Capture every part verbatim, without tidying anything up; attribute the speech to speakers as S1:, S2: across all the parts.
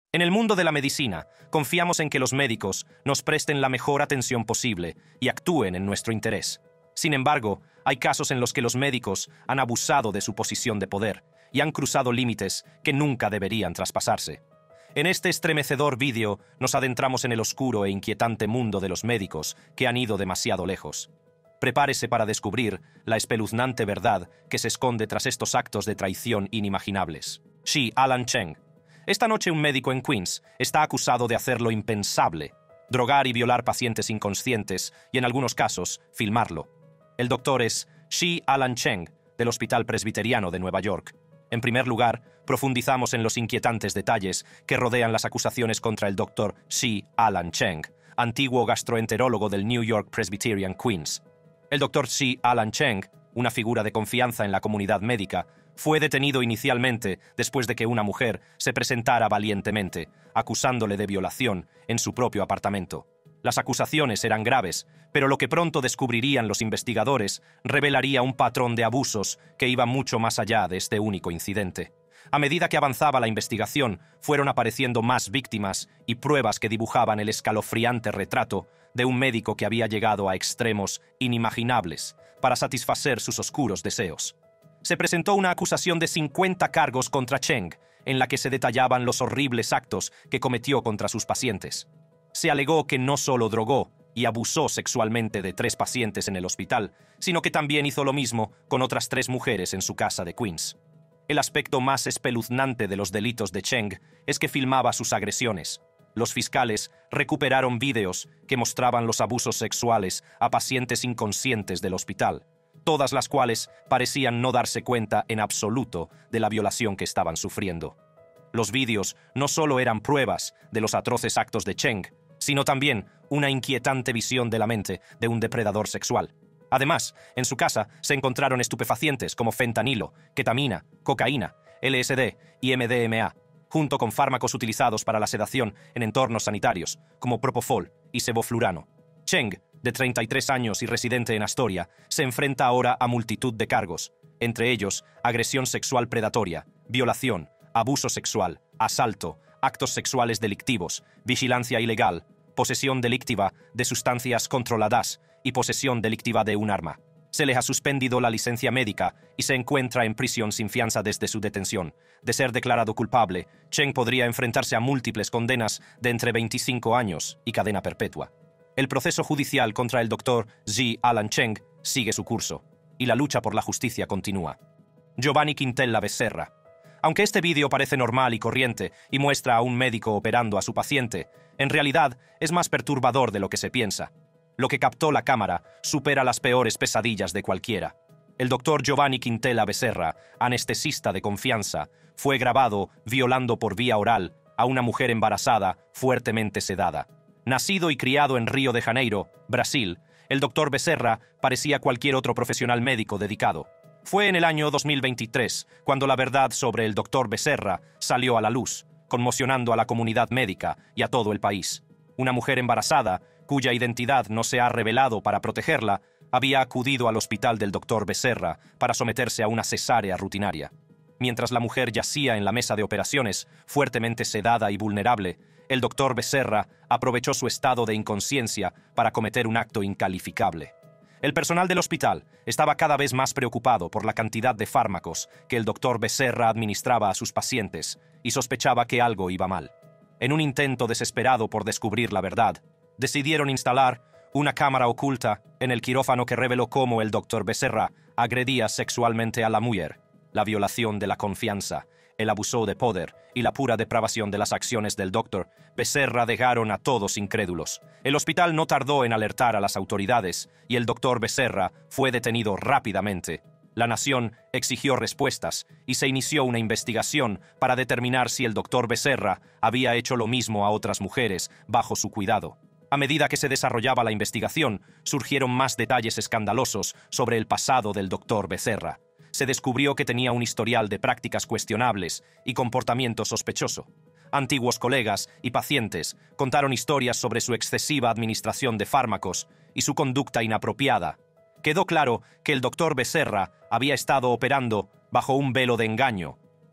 S1: En el mundo de la medicina, confiamos en que los médicos nos presten la mejor atención posible y actúen en nuestro interés. Sin embargo, hay casos en los que los médicos han abusado de su posición de poder y han cruzado límites que nunca deberían traspasarse. En este estremecedor vídeo nos adentramos en el oscuro e inquietante mundo de los médicos que han ido demasiado lejos. Prepárese para descubrir la espeluznante verdad que se esconde tras estos actos de traición inimaginables. Xi Alan Cheng. Esta noche un médico en Queens está acusado de hacer lo impensable, drogar y violar pacientes inconscientes y, en algunos casos, filmarlo. El doctor es Xi Alan Cheng, del Hospital Presbiteriano de Nueva York. En primer lugar, profundizamos en los inquietantes detalles que rodean las acusaciones contra el doctor Xi Alan Cheng, antiguo gastroenterólogo del New York Presbyterian Queens. El doctor Xi Alan Cheng, una figura de confianza en la comunidad médica, fue detenido inicialmente después de que una mujer se presentara valientemente, acusándole de violación en su propio apartamento. Las acusaciones eran graves, pero lo que pronto descubrirían los investigadores revelaría un patrón de abusos que iba mucho más allá de este único incidente. A medida que avanzaba la investigación, fueron apareciendo más víctimas y pruebas que dibujaban el escalofriante retrato de un médico que había llegado a extremos inimaginables para satisfacer sus oscuros deseos. Se presentó una acusación de cincuenta cargos contra Cheng, en la que se detallaban los horribles actos que cometió contra sus pacientes. Se alegó que no solo drogó y abusó sexualmente de tres pacientes en el hospital, sino que también hizo lo mismo con otras tres mujeres en su casa de Queens. El aspecto más espeluznante de los delitos de Cheng es que filmaba sus agresiones. Los fiscales recuperaron vídeos que mostraban los abusos sexuales a pacientes inconscientes del hospital, todas las cuales parecían no darse cuenta en absoluto de la violación que estaban sufriendo. Los vídeos no solo eran pruebas de los atroces actos de Cheng, sino también una inquietante visión de la mente de un depredador sexual. Además, en su casa se encontraron estupefacientes como fentanilo, ketamina, cocaína, L S D y M D M A, junto con fármacos utilizados para la sedación en entornos sanitarios, como propofol y sevoflurano. Cheng, de treinta y tres años y residente en Astoria, se enfrenta ahora a multitud de cargos, entre ellos agresión sexual predatoria, violación, abuso sexual, asalto, actos sexuales delictivos, vigilancia ilegal, posesión delictiva de sustancias controladas y posesión delictiva de un arma. Se le ha suspendido la licencia médica y se encuentra en prisión sin fianza desde su detención. De ser declarado culpable, Cheng podría enfrentarse a múltiples condenas de entre veinticinco años y cadena perpetua. El proceso judicial contra el doctor Xi Alan Cheng sigue su curso, y la lucha por la justicia continúa. Giovanni Quintella Becerra. Aunque este vídeo parece normal y corriente y muestra a un médico operando a su paciente, en realidad es más perturbador de lo que se piensa. Lo que captó la cámara supera las peores pesadillas de cualquiera. El doctor Giovanni Quintella Becerra, anestesista de confianza, fue grabado violando por vía oral a una mujer embarazada fuertemente sedada. Nacido y criado en Río de Janeiro, Brasil, el doctor Becerra parecía cualquier otro profesional médico dedicado. Fue en el año dos mil veintitrés cuando la verdad sobre el doctor Becerra salió a la luz, conmocionando a la comunidad médica y a todo el país. Una mujer embarazada, cuya identidad no se ha revelado para protegerla, había acudido al hospital del doctor Becerra para someterse a una cesárea rutinaria. Mientras la mujer yacía en la mesa de operaciones, fuertemente sedada y vulnerable, el doctor Becerra aprovechó su estado de inconsciencia para cometer un acto incalificable. El personal del hospital estaba cada vez más preocupado por la cantidad de fármacos que el doctor Becerra administraba a sus pacientes y sospechaba que algo iba mal. En un intento desesperado por descubrir la verdad, decidieron instalar una cámara oculta en el quirófano que reveló cómo el doctor Becerra agredía sexualmente a la mujer, la violación de la confianza, el abuso de poder y la pura depravación de las acciones del doctor Becerra dejaron a todos incrédulos. El hospital no tardó en alertar a las autoridades y el doctor Becerra fue detenido rápidamente. La nación exigió respuestas y se inició una investigación para determinar si el doctor Becerra había hecho lo mismo a otras mujeres bajo su cuidado. A medida que se desarrollaba la investigación, surgieron más detalles escandalosos sobre el pasado del doctor Becerra. Se descubrió que tenía un historial de prácticas cuestionables y comportamiento sospechoso. Antiguos colegas y pacientes contaron historias sobre su excesiva administración de fármacos y su conducta inapropiada. Quedó claro que el doctor Becerra había estado operando bajo un velo de engaño,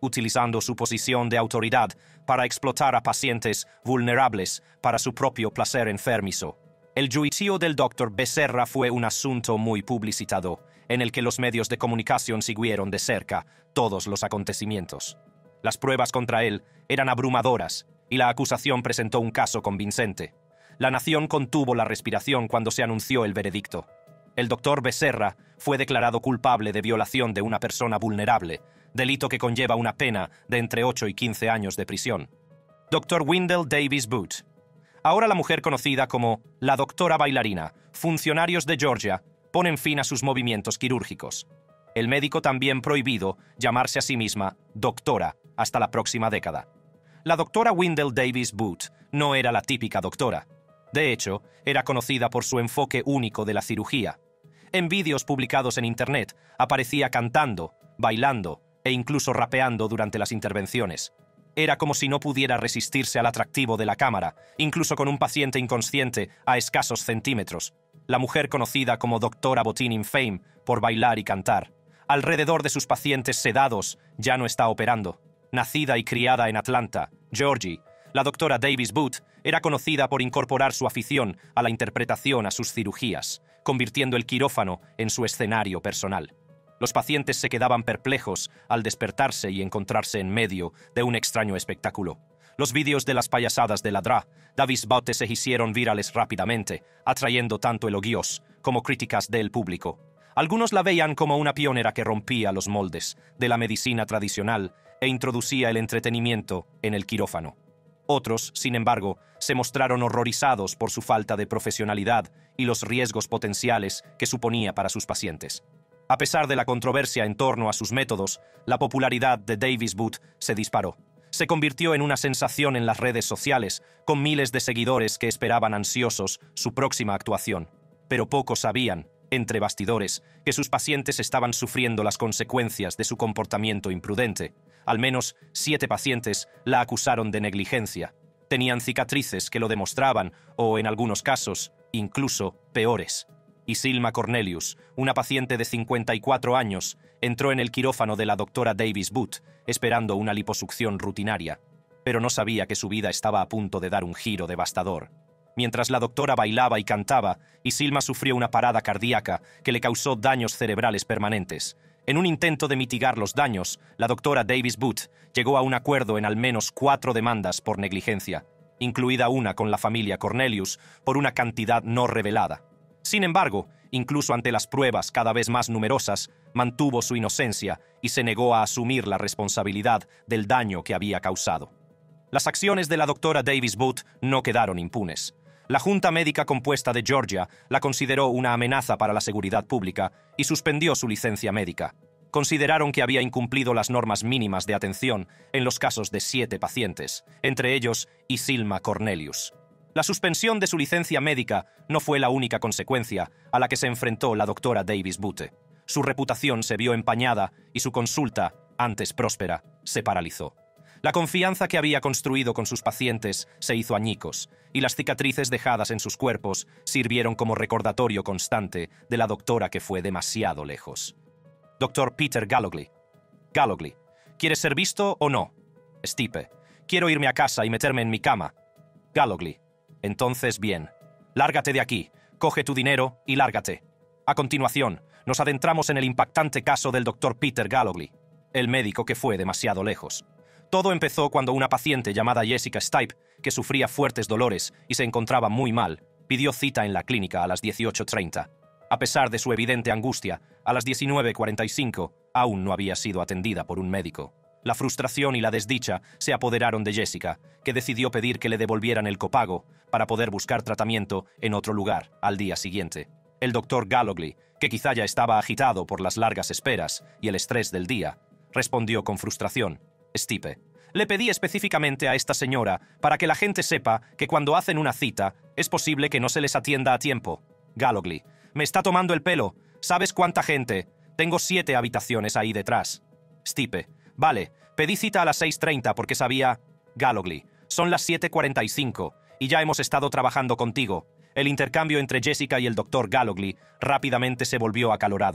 S1: utilizando su posición de autoridad para explotar a pacientes vulnerables para su propio placer enfermizo. El juicio del doctor Becerra fue un asunto muy publicitado, en el que los medios de comunicación siguieron de cerca todos los acontecimientos. Las pruebas contra él eran abrumadoras y la acusación presentó un caso convincente. La nación contuvo la respiración cuando se anunció el veredicto. El doctor Becerra fue declarado culpable de violación de una persona vulnerable, delito que conlleva una pena de entre ocho y quince años de prisión. doctor Wendell Davis Booth. Ahora la mujer conocida como la doctora bailarina, funcionarios de Georgia, ponen fin a sus movimientos quirúrgicos. El médico también prohibido llamarse a sí misma doctora hasta la próxima década. La doctora Wendell Davis Booth no era la típica doctora. De hecho, era conocida por su enfoque único de la cirugía. En vídeos publicados en Internet aparecía cantando, bailando e incluso rapeando durante las intervenciones. Era como si no pudiera resistirse al atractivo de la cámara, incluso con un paciente inconsciente a escasos centímetros. La mujer conocida como Doctora Botín in Fame por bailar y cantar. Alrededor de sus pacientes sedados ya no está operando. Nacida y criada en Atlanta, Georgia, la doctora Davis Booth era conocida por incorporar su afición a la interpretación a sus cirugías, convirtiendo el quirófano en su escenario personal. Los pacientes se quedaban perplejos al despertarse y encontrarse en medio de un extraño espectáculo. Los vídeos de las payasadas de la Dra. Davis Booth se hicieron virales rápidamente, atrayendo tanto elogios como críticas del público. Algunos la veían como una pionera que rompía los moldes de la medicina tradicional e introducía el entretenimiento en el quirófano. Otros, sin embargo, se mostraron horrorizados por su falta de profesionalidad y los riesgos potenciales que suponía para sus pacientes. A pesar de la controversia en torno a sus métodos, la popularidad de Davis Booth se disparó. Se convirtió en una sensación en las redes sociales, con miles de seguidores que esperaban ansiosos su próxima actuación. Pero pocos sabían, entre bastidores, que sus pacientes estaban sufriendo las consecuencias de su comportamiento imprudente. Al menos siete pacientes la acusaron de negligencia. Tenían cicatrices que lo demostraban, o en algunos casos, incluso peores. Isilma Cornelius, una paciente de cincuenta y cuatro años, entró en el quirófano de la doctora Davis Booth, esperando una liposucción rutinaria, pero no sabía que su vida estaba a punto de dar un giro devastador. Mientras la doctora bailaba y cantaba, Isilma sufrió una parada cardíaca que le causó daños cerebrales permanentes. En un intento de mitigar los daños, la doctora Davis Booth llegó a un acuerdo en al menos cuatro demandas por negligencia, incluida una con la familia Cornelius por una cantidad no revelada. Sin embargo, incluso ante las pruebas cada vez más numerosas, mantuvo su inocencia y se negó a asumir la responsabilidad del daño que había causado. Las acciones de la doctora Davis Booth no quedaron impunes. La Junta Médica Compuesta de Georgia la consideró una amenaza para la seguridad pública y suspendió su licencia médica. Consideraron que había incumplido las normas mínimas de atención en los casos de siete pacientes, entre ellos Isilma Cornelius. La suspensión de su licencia médica no fue la única consecuencia a la que se enfrentó la doctora Davis Booth. Su reputación se vio empañada y su consulta, antes próspera, se paralizó. La confianza que había construido con sus pacientes se hizo añicos, y las cicatrices dejadas en sus cuerpos sirvieron como recordatorio constante de la doctora que fue demasiado lejos. doctor Peter Gallogly. Gallogly. ¿Quieres ser visto o no? Stipe. Quiero irme a casa y meterme en mi cama. Gallogly. Entonces bien. Lárgate de aquí, coge tu dinero y lárgate. A continuación, nos adentramos en el impactante caso del doctor Peter Gallogly, el médico que fue demasiado lejos. Todo empezó cuando una paciente llamada Jessica Stipe, que sufría fuertes dolores y se encontraba muy mal, pidió cita en la clínica a las dieciocho treinta. A pesar de su evidente angustia, a las diecinueve cuarenta y cinco aún no había sido atendida por un médico. La frustración y la desdicha se apoderaron de Jessica, que decidió pedir que le devolvieran el copago para poder buscar tratamiento en otro lugar al día siguiente. El doctor Gallogly, que quizá ya estaba agitado por las largas esperas y el estrés del día, respondió con frustración. Stipe. Le pedí específicamente a esta señora para que la gente sepa que cuando hacen una cita es posible que no se les atienda a tiempo. Gallogly. Me está tomando el pelo. ¿Sabes cuánta gente? Tengo siete habitaciones ahí detrás. Stipe. Vale, pedí cita a las seis treinta porque sabía... Gallogly. Son las siete cuarenta y cinco y ya hemos estado trabajando contigo. El intercambio entre Jessica y el doctor Gallogly rápidamente se volvió acalorado.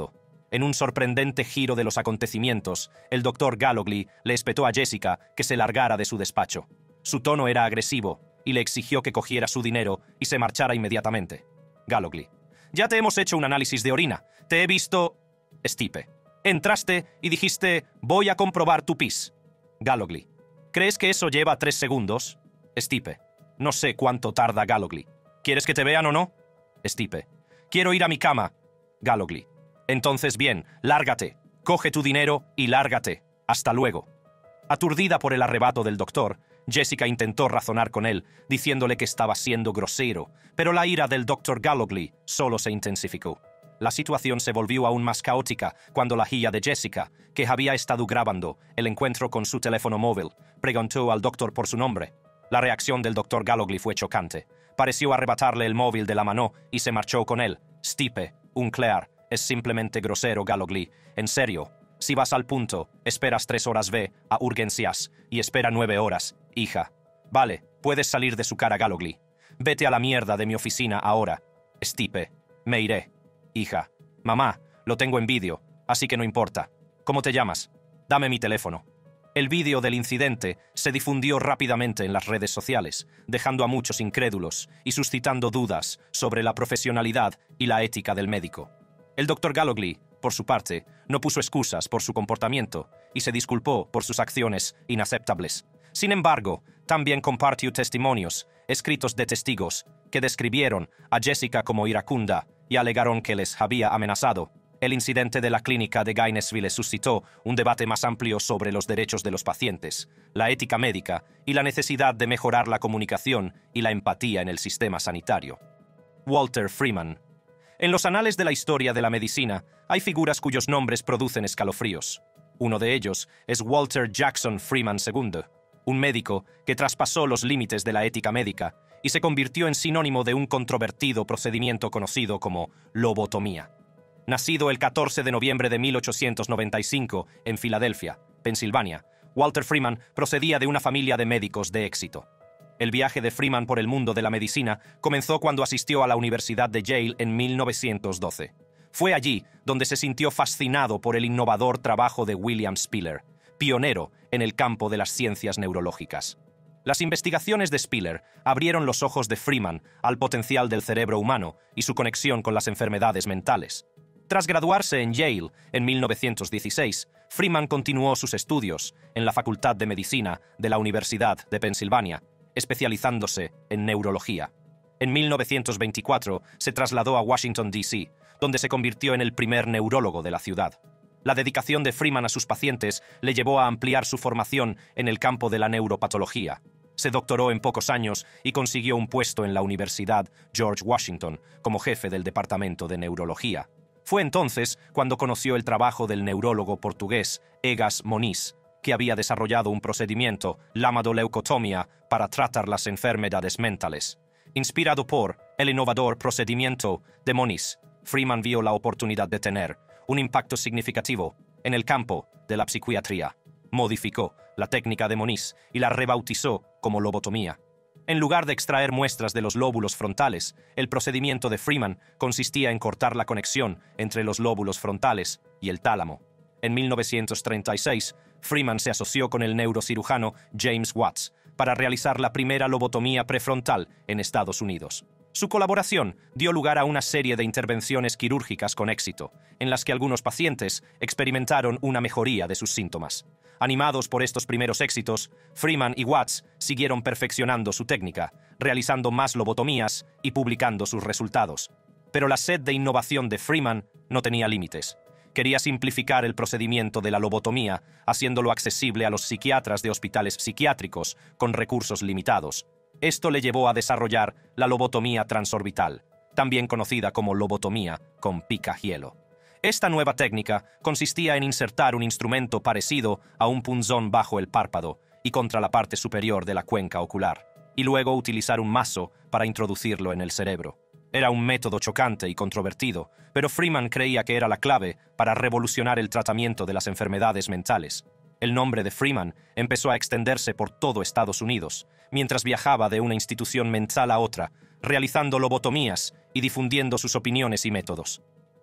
S1: En un sorprendente giro de los acontecimientos, el doctor Gallogly le espetó a Jessica que se largara de su despacho. Su tono era agresivo y le exigió que cogiera su dinero y se marchara inmediatamente. Gallogly: ya te hemos hecho un análisis de orina. Te he visto... Stipe: entraste y dijiste, voy a comprobar tu pis. Gallogly: ¿crees que eso lleva tres segundos? Stipe: no sé cuánto tarda. Gallogly: ¿quieres que te vean o no? Stipe: quiero ir a mi cama. Gallogly: entonces bien, lárgate. Coge tu dinero y lárgate. Hasta luego. Aturdida por el arrebato del doctor, Jessica intentó razonar con él, diciéndole que estaba siendo grosero, pero la ira del doctor Gallogly solo se intensificó. La situación se volvió aún más caótica cuando la hija de Jessica, que había estado grabando el encuentro con su teléfono móvil, preguntó al doctor por su nombre. La reacción del doctor Gallogly fue chocante. Pareció arrebatarle el móvil de la mano y se marchó con él. Stipe, un Claire, es simplemente grosero. Gallogly: en serio, si vas al punto, esperas tres horas, ve a urgencias y espera nueve horas, hija. Vale, puedes salir de su cara. Gallogly: vete a la mierda de mi oficina ahora. Stipe: me iré. Hija: mamá, lo tengo en vídeo, así que no importa. ¿Cómo te llamas? Dame mi teléfono. El vídeo del incidente se difundió rápidamente en las redes sociales, dejando a muchos incrédulos y suscitando dudas sobre la profesionalidad y la ética del médico. El doctor Gallogly, por su parte, no puso excusas por su comportamiento y se disculpó por sus acciones inaceptables. Sin embargo, también compartió testimonios escritos de testigos que describieron a Jessica como iracunda y alegaron que les había amenazado. El incidente de la clínica de Gainesville suscitó un debate más amplio sobre los derechos de los pacientes, la ética médica y la necesidad de mejorar la comunicación y la empatía en el sistema sanitario. Walter Freeman. En los anales de la historia de la medicina hay figuras cuyos nombres producen escalofríos. Uno de ellos es Walter Jackson Freeman segundo, un médico que traspasó los límites de la ética médica y se convirtió en sinónimo de un controvertido procedimiento conocido como lobotomía. Nacido el catorce de noviembre de mil ochocientos noventa y cinco en Filadelfia, Pensilvania, Walter Freeman procedía de una familia de médicos de éxito. El viaje de Freeman por el mundo de la medicina comenzó cuando asistió a la Universidad de Yale en mil novecientos doce. Fue allí donde se sintió fascinado por el innovador trabajo de William Spiller, pionero en el campo de las ciencias neurológicas. Las investigaciones de Spiller abrieron los ojos de Freeman al potencial del cerebro humano y su conexión con las enfermedades mentales. Tras graduarse en Yale en mil novecientos dieciséis, Freeman continuó sus estudios en la Facultad de Medicina de la Universidad de Pensilvania, especializándose en neurología. En mil novecientos veinticuatro se trasladó a Washington, D C, donde se convirtió en el primer neurólogo de la ciudad. La dedicación de Freeman a sus pacientes le llevó a ampliar su formación en el campo de la neuropatología. Se doctoró en pocos años y consiguió un puesto en la Universidad George Washington como jefe del departamento de neurología. Fue entonces cuando conoció el trabajo del neurólogo portugués Egas Moniz, que había desarrollado un procedimiento llamado leucotomía para tratar las enfermedades mentales. Inspirado por el innovador procedimiento de Moniz, Freeman vio la oportunidad de tener un impacto significativo en el campo de la psiquiatría. Modificó la técnica de Moniz y la rebautizó como lobotomía. En lugar de extraer muestras de los lóbulos frontales, el procedimiento de Freeman consistía en cortar la conexión entre los lóbulos frontales y el tálamo. En mil novecientos treinta y seis, Freeman se asoció con el neurocirujano James Watts para realizar la primera lobotomía prefrontal en Estados Unidos. Su colaboración dio lugar a una serie de intervenciones quirúrgicas con éxito, en las que algunos pacientes experimentaron una mejoría de sus síntomas. Animados por estos primeros éxitos, Freeman y Watts siguieron perfeccionando su técnica, realizando más lobotomías y publicando sus resultados. Pero la sed de innovación de Freeman no tenía límites. Quería simplificar el procedimiento de la lobotomía, haciéndolo accesible a los psiquiatras de hospitales psiquiátricos con recursos limitados. Esto le llevó a desarrollar la lobotomía transorbital, también conocida como lobotomía con picahielo. Esta nueva técnica consistía en insertar un instrumento parecido a un punzón bajo el párpado y contra la parte superior de la cuenca ocular, y luego utilizar un mazo para introducirlo en el cerebro. Era un método chocante y controvertido, pero Freeman creía que era la clave para revolucionar el tratamiento de las enfermedades mentales. El nombre de Freeman empezó a extenderse por todo Estados Unidos, mientras viajaba de una institución mental a otra, realizando lobotomías y difundiendo sus opiniones y métodos.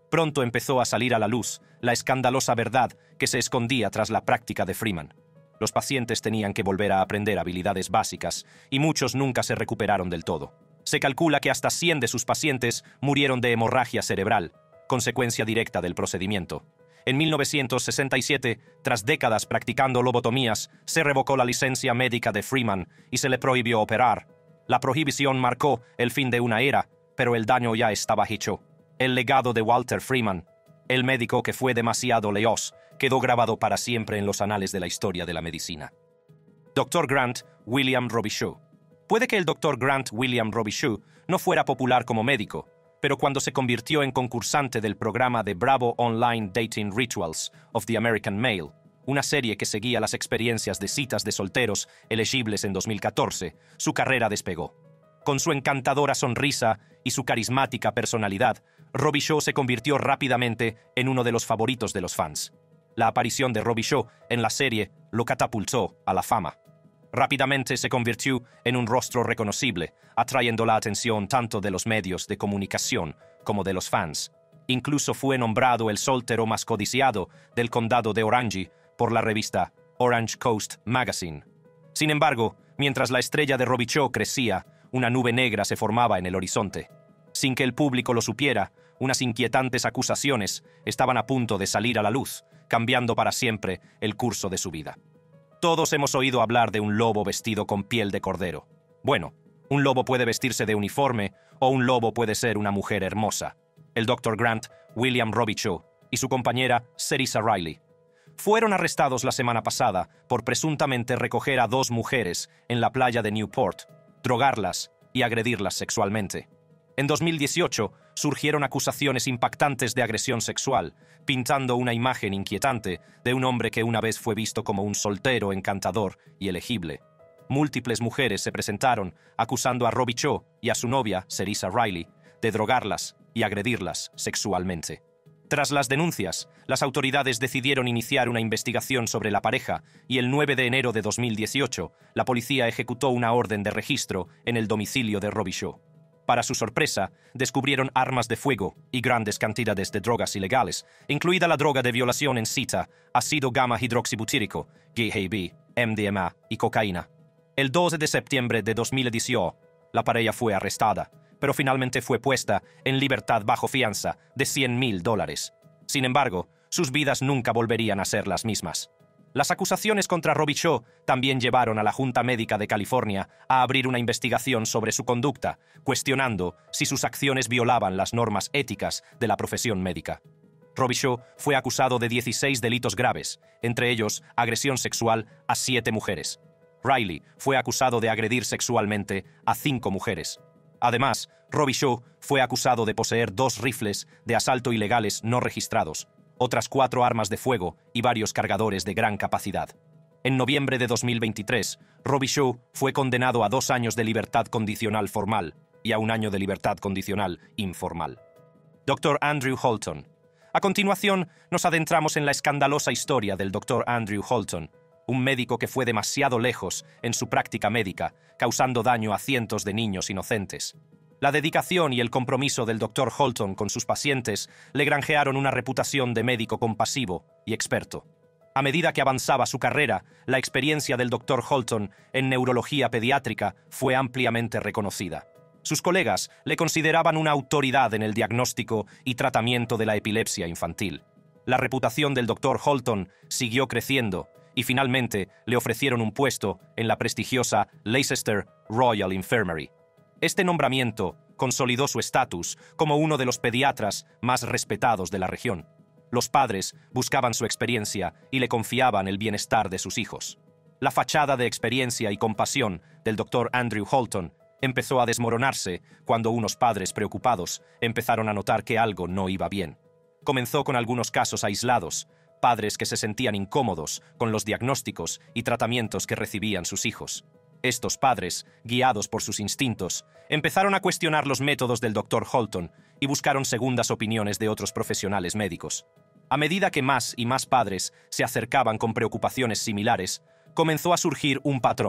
S1: Pronto empezó a salir a la luz la escandalosa verdad que se escondía tras la práctica de Freeman. Los pacientes tenían que volver a aprender habilidades básicas y muchos nunca se recuperaron del todo. Se calcula que hasta cien de sus pacientes murieron de hemorragia cerebral, consecuencia directa del procedimiento. En mil novecientos sesenta y siete, tras décadas practicando lobotomías, se revocó la licencia médica de Freeman y se le prohibió operar. La prohibición marcó el fin de una era, pero el daño ya estaba hecho. El legado de Walter Freeman, el médico que fue demasiado leoz, quedó grabado para siempre en los anales de la historia de la medicina. doctor Grant William Robichaud. Puede que el doctor Grant William Robichaud no fuera popular como médico, pero cuando se convirtió en concursante del programa de Bravo Online Dating Rituals of the American Male, una serie que seguía las experiencias de citas de solteros elegibles en dos mil catorce, su carrera despegó. Con su encantadora sonrisa y su carismática personalidad, Robichaud se convirtió rápidamente en uno de los favoritos de los fans. La aparición de Robichaud en la serie lo catapultó a la fama. Rápidamente se convirtió en un rostro reconocible, atrayendo la atención tanto de los medios de comunicación como de los fans. Incluso fue nombrado el soltero más codiciado del condado de Orange por la revista Orange Coast Magazine. Sin embargo, mientras la estrella de Robichaud crecía, una nube negra se formaba en el horizonte. Sin que el público lo supiera, unas inquietantes acusaciones estaban a punto de salir a la luz, cambiando para siempre el curso de su vida. Todos hemos oído hablar de un lobo vestido con piel de cordero. Bueno, un lobo puede vestirse de uniforme o un lobo puede ser una mujer hermosa. El doctor Grant William Robichaud y su compañera Cerisa Riley fueron arrestados la semana pasada por presuntamente recoger a dos mujeres en la playa de Newport, drogarlas y agredirlas sexualmente. En dos mil dieciocho surgieron acusaciones impactantes de agresión sexual, pintando una imagen inquietante de un hombre que una vez fue visto como un soltero encantador y elegible. Múltiples mujeres se presentaron acusando a Robichaud y a su novia, Cerisa Riley, de drogarlas y agredirlas sexualmente. Tras las denuncias, las autoridades decidieron iniciar una investigación sobre la pareja y el nueve de enero de dos mil dieciocho, la policía ejecutó una orden de registro en el domicilio de Robichaud. Para su sorpresa, descubrieron armas de fuego y grandes cantidades de drogas ilegales, incluida la droga de violación en cita, ácido gamma hidroxibutírico, G H B, M D M A y cocaína. El doce de septiembre de dos mil dieciocho, la pareja fue arrestada, pero finalmente fue puesta en libertad bajo fianza de cien mil dólares. Sin embargo, sus vidas nunca volverían a ser las mismas. Las acusaciones contra Robichaud también llevaron a la Junta Médica de California a abrir una investigación sobre su conducta, cuestionando si sus acciones violaban las normas éticas de la profesión médica. Robichaud fue acusado de dieciséis delitos graves, entre ellos agresión sexual a siete mujeres. Riley fue acusado de agredir sexualmente a cinco mujeres. Además, Robichaud fue acusado de poseer dos rifles de asalto ilegales no registrados, otras cuatro armas de fuego y varios cargadores de gran capacidad. En noviembre de dos mil veintitrés, Robichaud fue condenado a dos años de libertad condicional formal y a un año de libertad condicional informal. doctor Andrew Holton. A continuación, nos adentramos en la escandalosa historia del doctor Andrew Holton, un médico que fue demasiado lejos en su práctica médica, causando daño a cientos de niños inocentes. La dedicación y el compromiso del doctor Holton con sus pacientes le granjearon una reputación de médico compasivo y experto. A medida que avanzaba su carrera, la experiencia del doctor Holton en neurología pediátrica fue ampliamente reconocida. Sus colegas le consideraban una autoridad en el diagnóstico y tratamiento de la epilepsia infantil. La reputación del doctor Holton siguió creciendo y finalmente le ofrecieron un puesto en la prestigiosa Leicester Royal Infirmary. Este nombramiento consolidó su estatus como uno de los pediatras más respetados de la región. Los padres buscaban su experiencia y le confiaban el bienestar de sus hijos. La fachada de experiencia y compasión del doctor Andrew Holton empezó a desmoronarse cuando unos padres preocupados empezaron a notar que algo no iba bien. Comenzó con algunos casos aislados, padres que se sentían incómodos con los diagnósticos y tratamientos que recibían sus hijos. Estos padres, guiados por sus instintos, empezaron a cuestionar los métodos del doctor Holton y buscaron segundas opiniones de otros profesionales médicos. A medida que más y más padres se acercaban con preocupaciones similares, comenzó a surgir un patrón.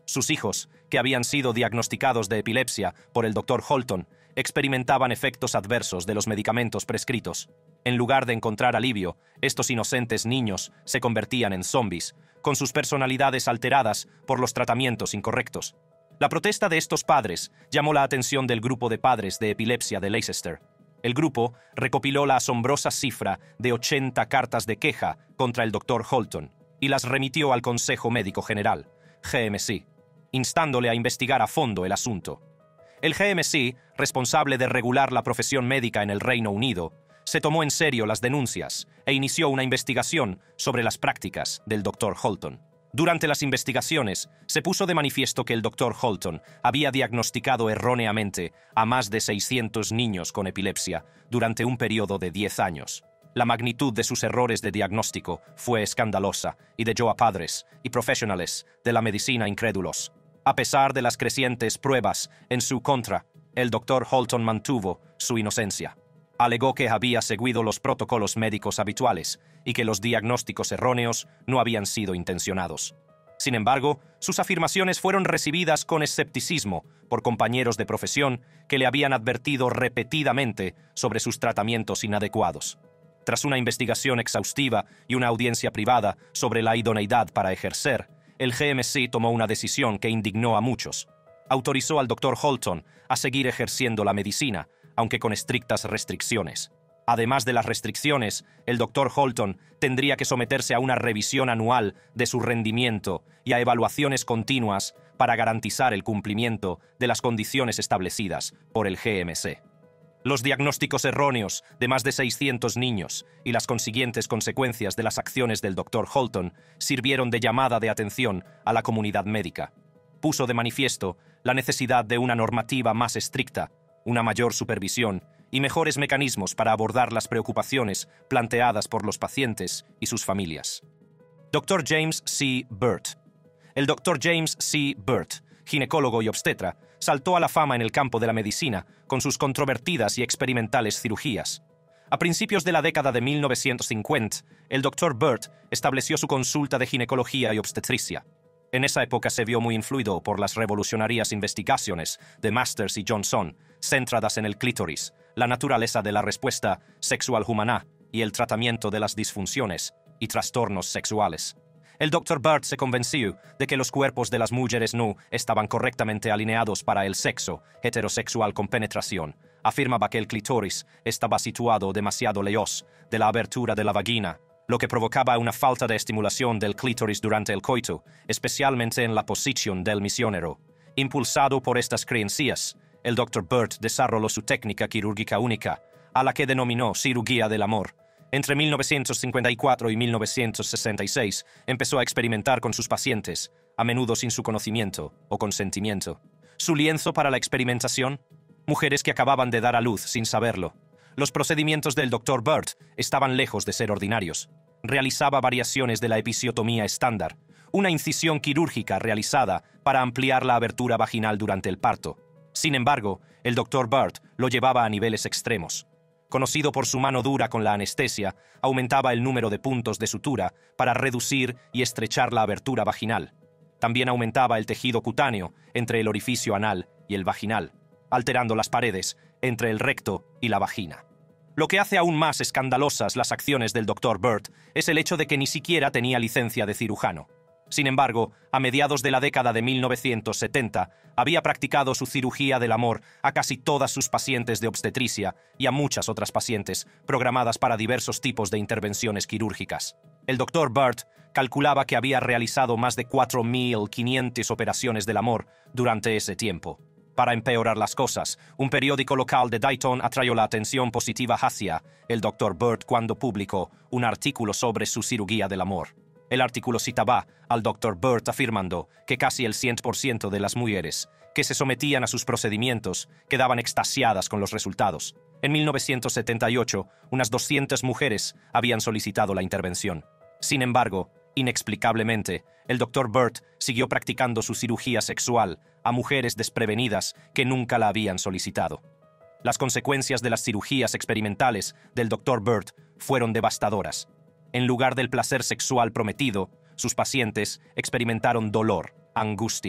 S1: Sus hijos, que habían sido diagnosticados de epilepsia por el doctor Holton, experimentaban efectos adversos de los medicamentos prescritos. En lugar de encontrar alivio, estos inocentes niños se convertían en zombies, con sus personalidades alteradas por los tratamientos incorrectos. La protesta de estos padres llamó la atención del grupo de padres de epilepsia de Leicester. El grupo recopiló la asombrosa cifra de ochenta cartas de queja contra el doctor Holton y las remitió al Consejo Médico General, G M C, instándole a investigar a fondo el asunto. El G M C, responsable de regular la profesión médica en el Reino Unido, se tomó en serio las denuncias e inició una investigación sobre las prácticas del doctor Holton. Durante las investigaciones, se puso de manifiesto que el doctor Holton había diagnosticado erróneamente a más de seiscientos niños con epilepsia durante un periodo de diez años. La magnitud de sus errores de diagnóstico fue escandalosa y dejó a padres y profesionales de la medicina incrédulos. A pesar de las crecientes pruebas en su contra, el doctor Holton mantuvo su inocencia. Alegó que había seguido los protocolos médicos habituales y que los diagnósticos erróneos no habían sido intencionados. Sin embargo, sus afirmaciones fueron recibidas con escepticismo por compañeros de profesión que le habían advertido repetidamente sobre sus tratamientos inadecuados. Tras una investigación exhaustiva y una audiencia privada sobre la idoneidad para ejercer, el G M C tomó una decisión que indignó a muchos. Autorizó al doctor Holton a seguir ejerciendo la medicina, aunque con estrictas restricciones. Además de las restricciones, el doctor Holton tendría que someterse a una revisión anual de su rendimiento y a evaluaciones continuas para garantizar el cumplimiento de las condiciones establecidas por el G M C. Los diagnósticos erróneos de más de seiscientos niños y las consiguientes consecuencias de las acciones del doctor Holton sirvieron de llamada de atención a la comunidad médica. Puso de manifiesto la necesidad de una normativa más estricta, una mayor supervisión y mejores mecanismos para abordar las preocupaciones planteadas por los pacientes y sus familias. doctor James C. Burt. El doctor James C. Burt, ginecólogo y obstetra, saltó a la fama en el campo de la medicina con sus controvertidas y experimentales cirugías. A principios de la década de mil novecientos cincuenta, el doctor Burt estableció su consulta de ginecología y obstetricia. En esa época se vio muy influido por las revolucionarias investigaciones de Masters y Johnson, centradas en el clítoris, la naturaleza de la respuesta sexual humana y el tratamiento de las disfunciones y trastornos sexuales. El doctor Burt se convenció de que los cuerpos de las mujeres no estaban correctamente alineados para el sexo heterosexual con penetración. Afirmaba que el clítoris estaba situado demasiado lejos de la abertura de la vagina, lo que provocaba una falta de estimulación del clítoris durante el coito, especialmente en la posición del misionero. Impulsado por estas creencias, el doctor Burt desarrolló su técnica quirúrgica única, a la que denominó cirugía del amor. Entre mil novecientos cincuenta y cuatro y mil novecientos sesenta y seis empezó a experimentar con sus pacientes, a menudo sin su conocimiento o consentimiento. Su lienzo para la experimentación: mujeres que acababan de dar a luz sin saberlo. Los procedimientos del doctor Burt estaban lejos de ser ordinarios. Realizaba variaciones de la episiotomía estándar, una incisión quirúrgica realizada para ampliar la abertura vaginal durante el parto. Sin embargo, el doctor Burt lo llevaba a niveles extremos. Conocido por su mano dura con la anestesia, aumentaba el número de puntos de sutura para reducir y estrechar la abertura vaginal. También aumentaba el tejido cutáneo entre el orificio anal y el vaginal, alterando las paredes entre el recto y la vagina. Lo que hace aún más escandalosas las acciones del doctor Burt es el hecho de que ni siquiera tenía licencia de cirujano. Sin embargo, a mediados de la década de mil novecientos setenta, había practicado su cirugía del amor a casi todas sus pacientes de obstetricia y a muchas otras pacientes programadas para diversos tipos de intervenciones quirúrgicas. El doctor Burt calculaba que había realizado más de cuatro mil quinientas operaciones del amor durante ese tiempo. Para empeorar las cosas, un periódico local de Dayton atrajo la atención positiva hacia el doctor Burt cuando publicó un artículo sobre su cirugía del amor. El artículo citaba al doctor Burt afirmando que casi el cien por ciento de las mujeres que se sometían a sus procedimientos quedaban extasiadas con los resultados. En mil novecientos setenta y ocho, unas doscientas mujeres habían solicitado la intervención. Sin embargo, inexplicablemente, el doctor Burt siguió practicando su cirugía sexual a mujeres desprevenidas que nunca la habían solicitado. Las consecuencias de las cirugías experimentales del doctor Burt fueron devastadoras. En lugar del placer sexual prometido, sus pacientes experimentaron dolor, angustia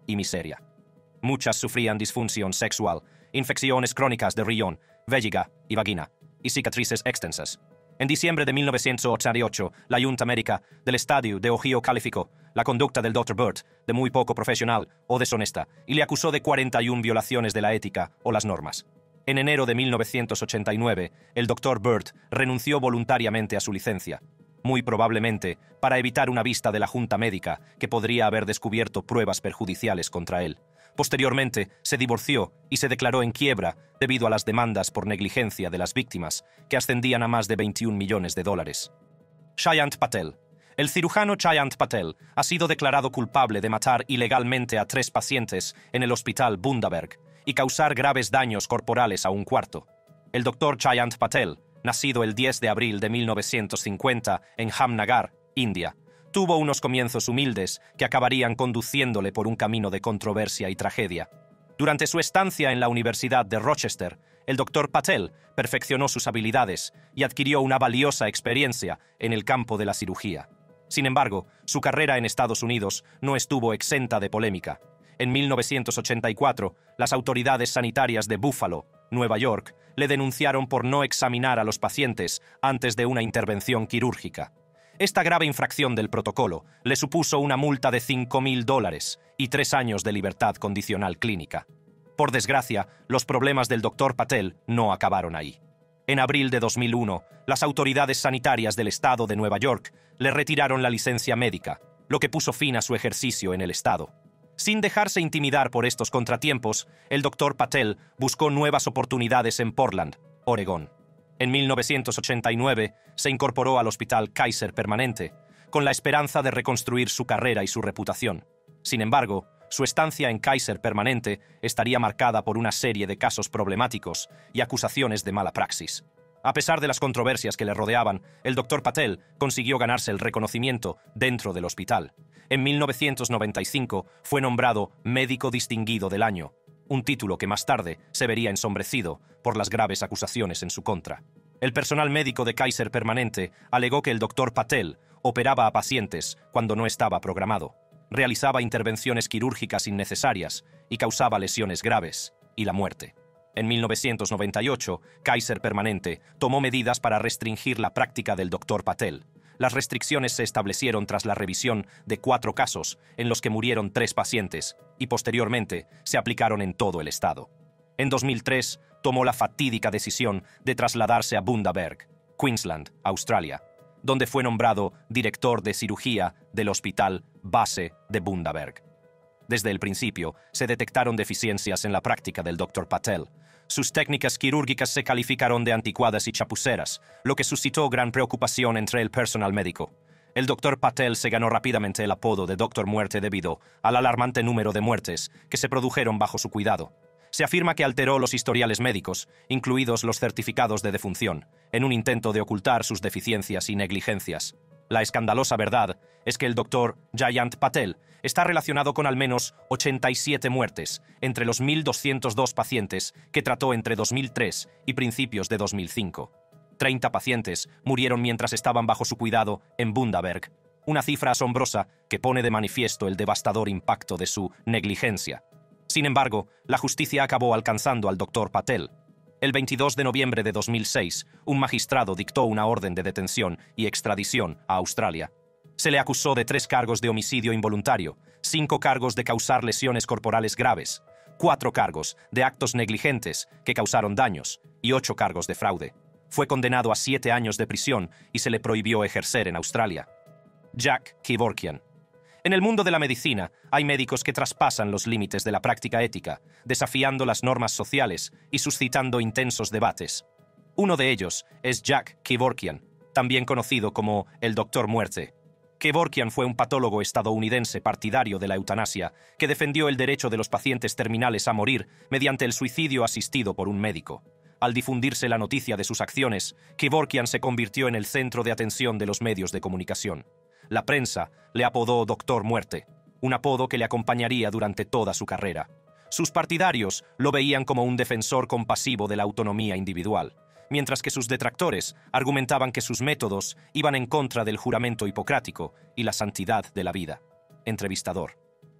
S1: y miseria. Muchas sufrían disfunción sexual, infecciones crónicas de riñón, vejiga y vagina, y cicatrices extensas. En diciembre de mil novecientos ochenta y ocho, la Junta Médica del Estado de Ohio calificó la conducta del doctor Burt de muy poco profesional o deshonesta y le acusó de cuarenta y una violaciones de la ética o las normas. En enero de mil novecientos ochenta y nueve, el doctor Burt renunció voluntariamente a su licencia, muy probablemente para evitar una vista de la Junta Médica que podría haber descubierto pruebas perjudiciales contra él. Posteriormente, se divorció y se declaró en quiebra debido a las demandas por negligencia de las víctimas, que ascendían a más de veintiún millones de dólares. Chayant Patel. El cirujano Chayant Patel ha sido declarado culpable de matar ilegalmente a tres pacientes en el hospital Bundaberg y causar graves daños corporales a un cuarto. El doctor Chayant Patel, nacido el diez de abril de mil novecientos cincuenta en Jamnagar, India, tuvo unos comienzos humildes que acabarían conduciéndole por un camino de controversia y tragedia. Durante su estancia en la Universidad de Rochester, el doctor Patel perfeccionó sus habilidades y adquirió una valiosa experiencia en el campo de la cirugía. Sin embargo, su carrera en Estados Unidos no estuvo exenta de polémica. En mil novecientos ochenta y cuatro, las autoridades sanitarias de Buffalo, Nueva York, le denunciaron por no examinar a los pacientes antes de una intervención quirúrgica. Esta grave infracción del protocolo le supuso una multa de cinco mil dólares y tres años de libertad condicional clínica. Por desgracia, los problemas del doctor Patel no acabaron ahí. En abril de dos mil uno, las autoridades sanitarias del estado de Nueva York le retiraron la licencia médica, lo que puso fin a su ejercicio en el estado. Sin dejarse intimidar por estos contratiempos, el doctor Patel buscó nuevas oportunidades en Portland, Oregón. En mil novecientos ochenta y nueve se incorporó al Hospital Kaiser Permanente, con la esperanza de reconstruir su carrera y su reputación. Sin embargo, su estancia en Kaiser Permanente estaría marcada por una serie de casos problemáticos y acusaciones de mala praxis. A pesar de las controversias que le rodeaban, el doctor Patel consiguió ganarse el reconocimiento dentro del hospital. En mil novecientos noventa y cinco fue nombrado Médico Distinguido del Año, un título que más tarde se vería ensombrecido por las graves acusaciones en su contra. El personal médico de Kaiser Permanente alegó que el doctor Patel operaba a pacientes cuando no estaba programado, realizaba intervenciones quirúrgicas innecesarias y causaba lesiones graves y la muerte. En mil novecientos noventa y ocho, Kaiser Permanente tomó medidas para restringir la práctica del doctor Patel. Las restricciones se establecieron tras la revisión de cuatro casos en los que murieron tres pacientes y posteriormente se aplicaron en todo el estado. En dos mil tres, tomó la fatídica decisión de trasladarse a Bundaberg, Queensland, Australia, donde fue nombrado director de cirugía del Hospital Base de Bundaberg. Desde el principio, se detectaron deficiencias en la práctica del doctor Patel. Sus técnicas quirúrgicas se calificaron de anticuadas y chapuceras, lo que suscitó gran preocupación entre el personal médico. El doctor Patel se ganó rápidamente el apodo de Doctor Muerte debido al alarmante número de muertes que se produjeron bajo su cuidado. Se afirma que alteró los historiales médicos, incluidos los certificados de defunción, en un intento de ocultar sus deficiencias y negligencias. La escandalosa verdad es que el doctor Chayant Patel está relacionado con al menos ochenta y siete muertes entre los mil doscientos dos pacientes que trató entre dos mil tres y principios de dos mil cinco. treinta pacientes murieron mientras estaban bajo su cuidado en Bundaberg, una cifra asombrosa que pone de manifiesto el devastador impacto de su negligencia. Sin embargo, la justicia acabó alcanzando al doctor Patel. El veintidós de noviembre de dos mil seis, un magistrado dictó una orden de detención y extradición a Australia. Se le acusó de tres cargos de homicidio involuntario, cinco cargos de causar lesiones corporales graves, cuatro cargos de actos negligentes que causaron daños y ocho cargos de fraude. Fue condenado a siete años de prisión y se le prohibió ejercer en Australia. Jack Kevorkian. En el mundo de la medicina, hay médicos que traspasan los límites de la práctica ética, desafiando las normas sociales y suscitando intensos debates. Uno de ellos es Jack Kevorkian, también conocido como el Doctor Muerte. Kevorkian fue un patólogo estadounidense partidario de la eutanasia que defendió el derecho de los pacientes terminales a morir mediante el suicidio asistido por un médico. Al difundirse la noticia de sus acciones, Kevorkian se convirtió en el centro de atención de los medios de comunicación. La prensa le apodó Doctor Muerte, un apodo que le acompañaría durante toda su carrera. Sus partidarios lo veían como un defensor compasivo de la autonomía individual, mientras que sus detractores argumentaban que sus métodos iban en contra del juramento hipocrático y la santidad de la vida. Entrevistador.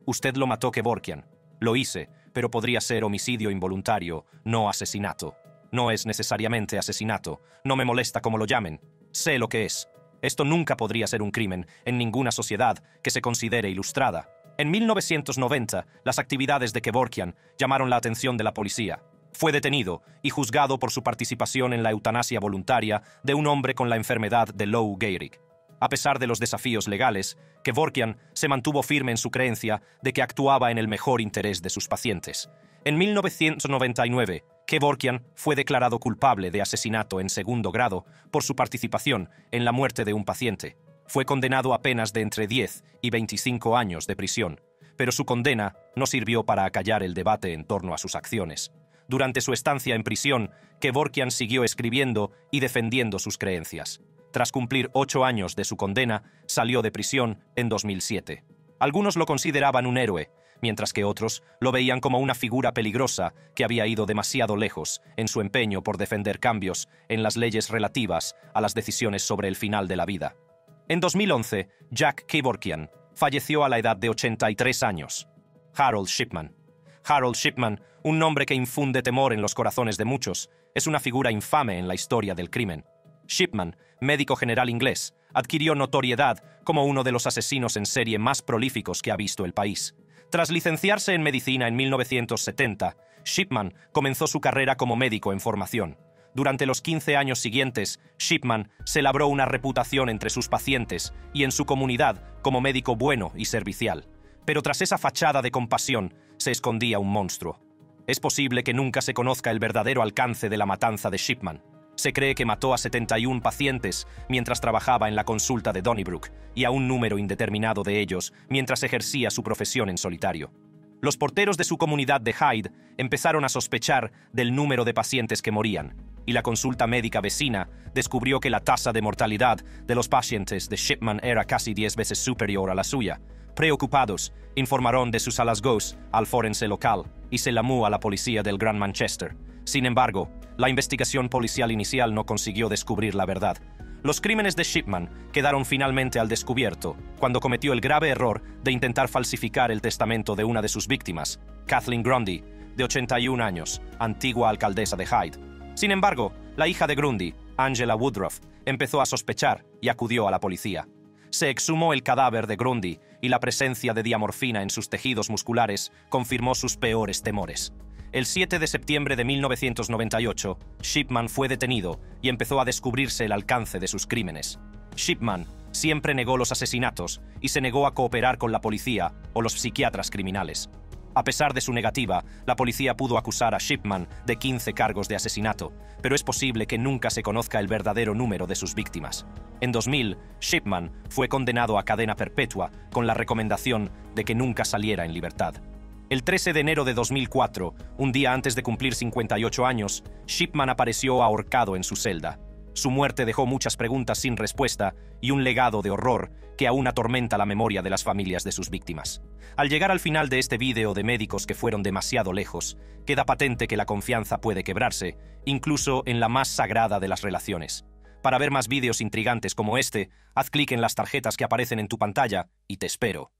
S1: Usted lo mató, Kevorkian. Lo hice, pero podría ser homicidio involuntario, no asesinato. No es necesariamente asesinato. No me molesta cómo lo llamen. Sé lo que es. Esto nunca podría ser un crimen en ninguna sociedad que se considere ilustrada. En mil novecientos noventa, las actividades de Kevorkian llamaron la atención de la policía. Fue detenido y juzgado por su participación en la eutanasia voluntaria de un hombre con la enfermedad de Lou Gehrig. A pesar de los desafíos legales, Kevorkian se mantuvo firme en su creencia de que actuaba en el mejor interés de sus pacientes. En mil novecientos noventa y nueve, Kevorkian fue declarado culpable de asesinato en segundo grado por su participación en la muerte de un paciente. Fue condenado a penas de entre diez y veinticinco años de prisión, pero su condena no sirvió para acallar el debate en torno a sus acciones. Durante su estancia en prisión, Kevorkian siguió escribiendo y defendiendo sus creencias. Tras cumplir ocho años de su condena, salió de prisión en dos mil siete. Algunos lo consideraban un héroe, mientras que otros lo veían como una figura peligrosa que había ido demasiado lejos en su empeño por defender cambios en las leyes relativas a las decisiones sobre el final de la vida. En dos mil once, Jack Kevorkian falleció a la edad de ochenta y tres años. Harold Shipman. Harold Shipman, un nombre que infunde temor en los corazones de muchos, es una figura infame en la historia del crimen. Shipman, médico general inglés, adquirió notoriedad como uno de los asesinos en serie más prolíficos que ha visto el país. Tras licenciarse en medicina en mil novecientos setenta, Shipman comenzó su carrera como médico en formación. Durante los quince años siguientes, Shipman se labró una reputación entre sus pacientes y en su comunidad como médico bueno y servicial. Pero tras esa fachada de compasión se escondía un monstruo. Es posible que nunca se conozca el verdadero alcance de la matanza de Shipman. Se cree que mató a setenta y uno pacientes mientras trabajaba en la consulta de Donnybrook y a un número indeterminado de ellos mientras ejercía su profesión en solitario. Los porteros de su comunidad de Hyde empezaron a sospechar del número de pacientes que morían, y la consulta médica vecina descubrió que la tasa de mortalidad de los pacientes de Shipman era casi diez veces superior a la suya. Preocupados, informaron de sus hallazgos al forense local y se llamó a la policía del Gran Manchester. Sin embargo, la investigación policial inicial no consiguió descubrir la verdad. Los crímenes de Shipman quedaron finalmente al descubierto cuando cometió el grave error de intentar falsificar el testamento de una de sus víctimas, Kathleen Grundy, de ochenta y un años, antigua alcaldesa de Hyde. Sin embargo, la hija de Grundy, Angela Woodruff, empezó a sospechar y acudió a la policía. Se exhumó el cadáver de Grundy y la presencia de diamorfina en sus tejidos musculares confirmó sus peores temores. El siete de septiembre de mil novecientos noventa y ocho, Shipman fue detenido y empezó a descubrirse el alcance de sus crímenes. Shipman siempre negó los asesinatos y se negó a cooperar con la policía o los psiquiatras criminales. A pesar de su negativa, la policía pudo acusar a Shipman de quince cargos de asesinato, pero es posible que nunca se conozca el verdadero número de sus víctimas. En dos mil, Shipman fue condenado a cadena perpetua con la recomendación de que nunca saliera en libertad. El trece de enero de dos mil cuatro, un día antes de cumplir cincuenta y ocho años, Shipman apareció ahorcado en su celda. Su muerte dejó muchas preguntas sin respuesta y un legado de horror que aún atormenta la memoria de las familias de sus víctimas. Al llegar al final de este vídeo de médicos que fueron demasiado lejos, queda patente que la confianza puede quebrarse, incluso en la más sagrada de las relaciones. Para ver más vídeos intrigantes como este, haz clic en las tarjetas que aparecen en tu pantalla y te espero.